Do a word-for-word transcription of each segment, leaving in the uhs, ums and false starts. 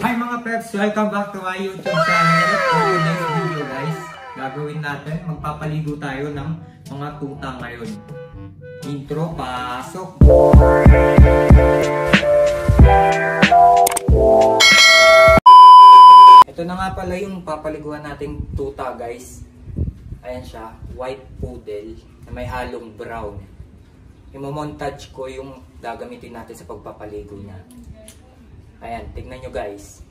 Hi mga peps! Welcome back to my YouTube channel. For today's video guys, gagawin natin, magpapaligo tayo ng mga tuta ngayon. Intro, pasok! Ito na nga pala yung papaliguan nating tuta guys. Ayan siya, white poodle na may halong brown. Imo-montage ko yung gagamitin natin sa pagpapaligo niya. Ayan, tignan nyo guys.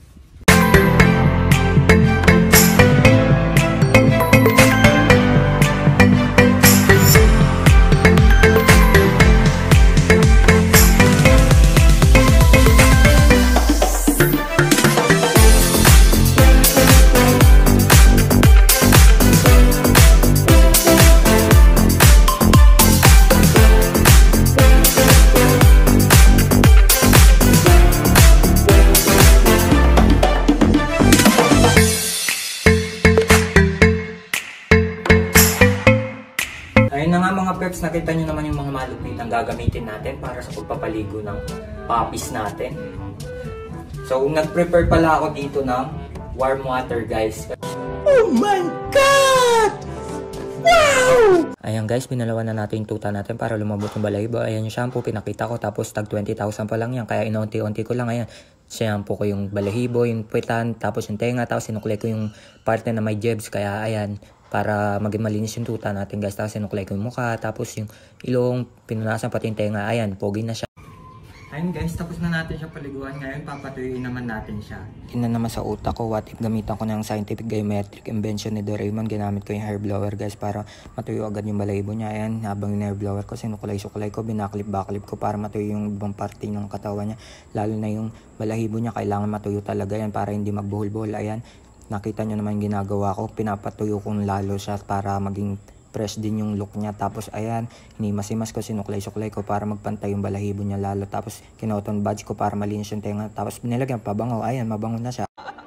Ayun na nga mga peps, nakita nyo naman yung mga malupit ang gagamitin natin para sa pagpapaligo ng puppies natin. So, nag-prepare pala ako dito ng warm water guys. Oh my God! Wow! Ayan guys, pinalawan na natin yung tuta natin para lumabot yung balahibo. Ayan yung shampoo, pinakita ko, tapos tag twenty thousand pa lang yan. Kaya inaunti-unti ko lang. Ayan, shampoo ko yung balahibo, yung puwitan, tapos yung tenga, tapos sinuklay ko yung parte na may jebs. Kaya ayan, para maging malinis yung tuta natin guys. Tapos sinuklay ko yung mukha, tapos yung ilong, pinunasan pati yung tenga. Ayan, pogi na siya. Ayun guys, tapos na natin siya paliguan. Ngayon, papatuyuin naman natin siya. Ina naman sa utak ko, what if gamitan ko ng scientific geometric invention ni Doraemon. Ginamit ko yung hair blower guys para matuyo agad yung balahibo niya. Ayan, habang yung hair blower ko, sinukulay-sukulay ko, binaklip-baklip ko para matuyo yung ibang parte ng katawan niya. Lalo na yung balahibo niya, kailangan matuyo talaga yan para hindi magbuhol-buhol. Ayan, nakita nyo naman yung ginagawa ko, pinapatuyo kong lalo siya para maging fresh din yung look niya. Tapos ayan, hinimas-himas ko, sinuklay-suklay ko para magpantay yung balahibo niya lalo. Tapos kinoton badge ko para malinis yung tenga. Tapos binilagyan pabango. Ayan, mabango na siya.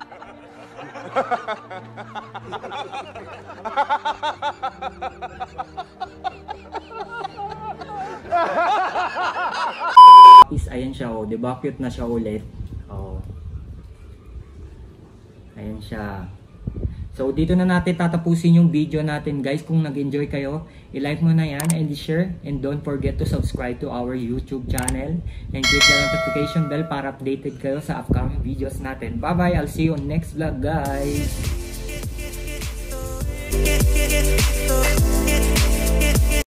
Is ayan siya oh, diba cute na siya ulit. Oh. Ayan siya. So, dito na natin tatapusin yung video natin guys. Kung nag-enjoy kayo, i-like mo na yan and share. And don't forget to subscribe to our YouTube channel. And click the notification bell para updated kayo sa upcoming videos natin. Bye-bye! I'll see you on next vlog guys!